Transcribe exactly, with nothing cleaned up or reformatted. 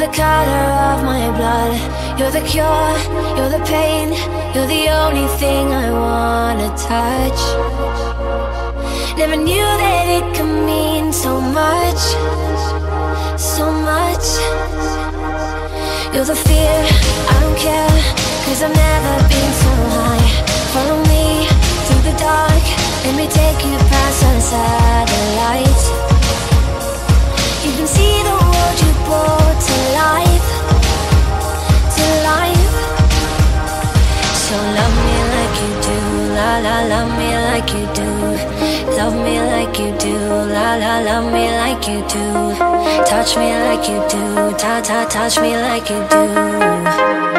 the color of my blood. You're the cure, you're the pain. You're the only thing I wanna touch. Never knew that it could mean so much, so much. You're the fear, I don't care, cause I've never been so high. Follow me through the dark, let me take you past the satellites. You can see the world you brought to life, to life. So love me like you do, la la, love me like you do. Love me like you do, la la, love me like you do. Touch me like you do, ta ta, touch me like you do.